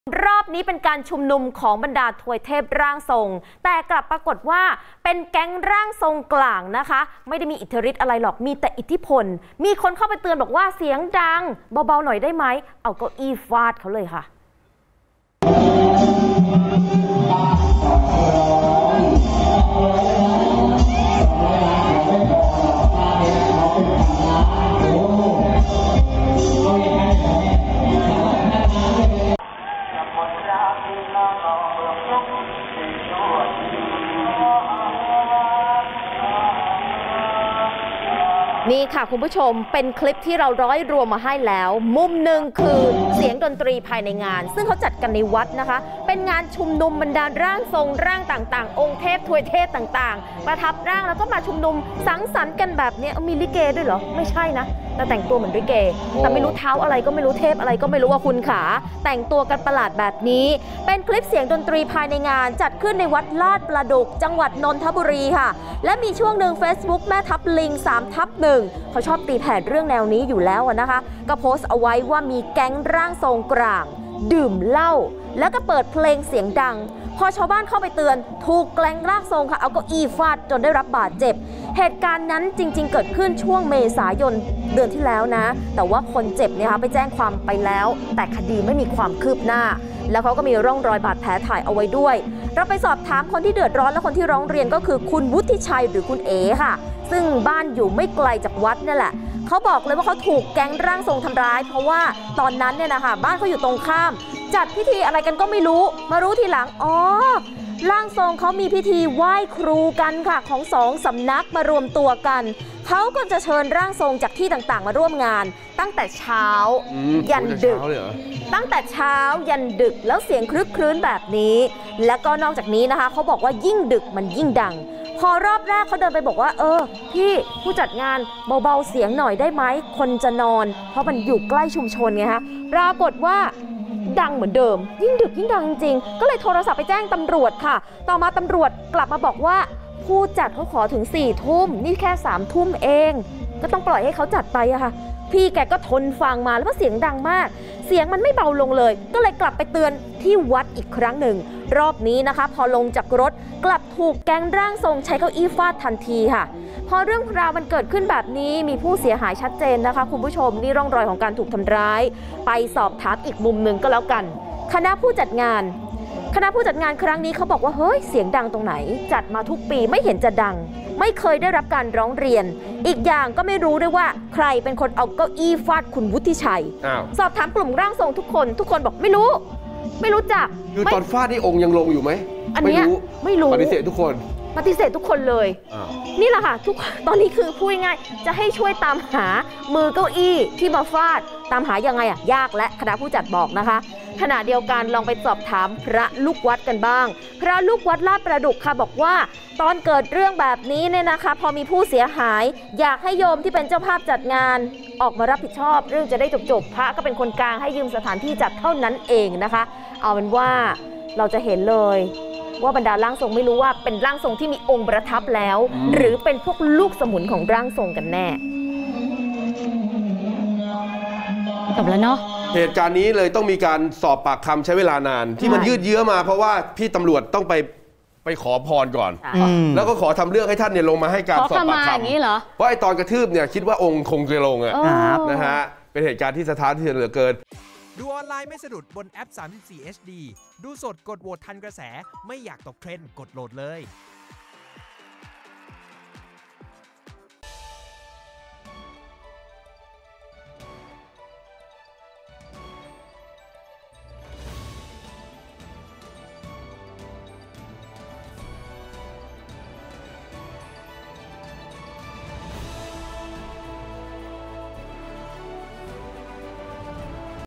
รอบนี้เป็นการชุมนุมของบรรดาทวยเทพร่างทรงแต่กลับปรากฏว่าเป็นแก๊งร่างทรงกลางนะคะไม่ได้มีอิทธิฤทธิ์อะไรหรอกมีแต่อิทธิพลมีคนเข้าไปเตือนบอกว่าเสียงดังเบาๆหน่อยได้ไหมเอาเก้าอี้ฟาดเขาเลยค่ะนี่ค่ะคุณผู้ชมเป็นคลิปที่เราร้อยรวมมาให้แล้วมุมหนึ่งคือเสียงดนตรีภายในงานซึ่งเขาจัดกันในวัดนะคะเป็นงานชุมนุมบรรดาร่างทรงร่างต่างๆองค์เทพทวยเทพต่างๆประทับร่างแล้วก็มาชุมนุมสังสรรค์กันแบบนี้มีลิเกด้วยเหรอไม่ใช่นะแต่แต่งตัวเหมือนลิเกแต่ไม่รู้เท้าอะไรก็ไม่รู้เทพอะไรก็ไม่รู้ว่าคุณขาแต่งตัวกันประหลาดแบบนี้เป็นคลิปเสียงดนตรีภายในงานจัดขึ้นในวัดลาดประดุกจังหวัดนนทบุรีค่ะและมีช่วงหนึ่ง Facebook แม่ทับลิง 3/1เขาชอบตีแผ่เรื่องแนวนี้อยู่แล้วนะคะก็โพสต์เอาไว้ว่ามีแก๊งร่างทรงกลางดื่มเหล้าแล้วก็เปิดเพลงเสียงดังพอชาวบ้านเข้าไปเตือนถูกแก๊งร่างทรงค่ะเอาเก้าอี้ฟาดจนได้รับบาดเจ็บเหตุการณ์นั้นจริงๆเกิดขึ้นช่วงเมษายนเดือนที่แล้วนะแต่ว่าคนเจ็บเนี่ยค่ะไปแจ้งความไปแล้วแต่คดีไม่มีความคืบหน้าแล้วเขาก็มีร่องรอยบาดแผลถ่ายเอาไว้ด้วยเราไปสอบถามคนที่เดือดร้อนและคนที่ร้องเรียนก็คือคุณวุฒิชัยหรือคุณเอ๋ค่ะซึ่งบ้านอยู่ไม่ไกลจากวัดนี่แหละเขาบอกเลยว่าเขาถูกแก๊งร่างทรงทำร้ายเพราะว่าตอนนั้นเนี่ยนะคะบ้านเขาอยู่ตรงข้ามจัดพิธีอะไรกันก็ไม่รู้มารู้ทีหลังอ๋อร่างทรงเขามีพิธีไหว้ครูกันค่ะของสองสำนักมารวมตัวกันเขาก็จะเชิญร่างทรงจากที่ต่างๆมาร่วมงานตั้งแต่เช้ายันดึกตั้งแต่เช้ายันดึกแล้วเสียงครึกครื้นแบบนี้แล้วก็นอกจากนี้นะคะเขาบอกว่ายิ่งดึกมันยิ่งดังพอรอบแรกเขาเดินไปบอกว่าพี่ผู้จัดงานเบาๆเสียงหน่อยได้ไหมคนจะนอนเพราะมันอยู่ใกล้ชุมชนไงคะปรากฏว่าดังเหมือนเดิมยิ่งดึกยิ่งดังจริงๆก็เลยโทรศัพท์ไปแจ้งตำรวจค่ะต่อมาตำรวจกลับมาบอกว่าผู้จัดเขาขอถึง4 ทุ่มนี่แค่3 ทุ่มเองก็ต้องปล่อยให้เขาจัดไปอะค่ะพี่แกก็ทนฟังมาแล้วก็เสียงดังมากเสียงมันไม่เบาลงเลยก็เลยกลับไปเตือนที่วัดอีกครั้งหนึ่งรอบนี้นะคะพอลงจากรถกลับถูกแก๊งร่างทรงใช้เก้าอี้ฟาดทันทีค่ะพอเรื่องราวมันเกิดขึ้นแบบนี้มีผู้เสียหายชัดเจนนะคะคุณผู้ชมนี่ร่องรอยของการถูกทำร้ายไปสอบถามอีกมุมหนึ่งก็แล้วกันคณะผู้จัดงานครั้งนี้เขาบอกว่าเฮ้ยเสียงดังตรงไหนจัดมาทุกปีไม่เห็นจะดังไม่เคยได้รับการร้องเรียนอีกอย่างก็ไม่รู้ด้วยว่าใครเป็นคนเอาเก้าอี้ฟาดคุณวุฒิชัยสอบถามกลุ่มร่างทรงทุกคนบอกไม่รู้จักคือตอนฟาดนี่องค์ยังลงอยู่ไหมไม่รู้ปฏิเสธทุกคนเลยนี่แหละค่ะตอนนี้คือพูดง่ายจะให้ช่วยตามหามือเก้าอี้ที่มาฟาดตามหายังไงยากและคณะผู้จัดบอกนะคะขณะเดียวกันลองไปสอบถามพระลูกวัดกันบ้างพระลูกวัดลาดประดุกค่ะบอกว่าตอนเกิดเรื่องแบบนี้เนี่ยนะคะพอมีผู้เสียหายอยากให้โยมที่เป็นเจ้าภาพจัดงานออกมารับผิดชอบเรื่องจะได้จบพระก็เป็นคนกลางให้ยืมสถานที่จัดเท่านั้นเองนะคะเอาเป็นว่าเราจะเห็นเลยว่าบรรดาร่างทรงไม่รู้ว่าเป็นร่างทรงที่มีองค์ประทับแล้วหรือเป็นพวกลูกสมุนของร่างทรงกันแน่จบแล้วเนาะเหตุการณ์นี้เลยต้องมีการสอบปากคำใช้เวลานานที่มันยืดเยื้อมาเพราะว่าพี่ตำรวจต้องไปขอพรก่อนแล้วก็ขอทำเรื่องให้ท่านเนี่ยลงมาให้การสอบปากคำเพราะไอ้ตอนกระทืบเนี่ยคิดว่าองค์คงจะลงนะฮะเป็นเหตุการณ์ที่สะท้านที่เหลือเกินดูออนไลน์ไม่สะดุดบนแอป34 HD ดูสดกดโหวตทันกระแสไม่อยากตกเทรนด์กดโหลดเลย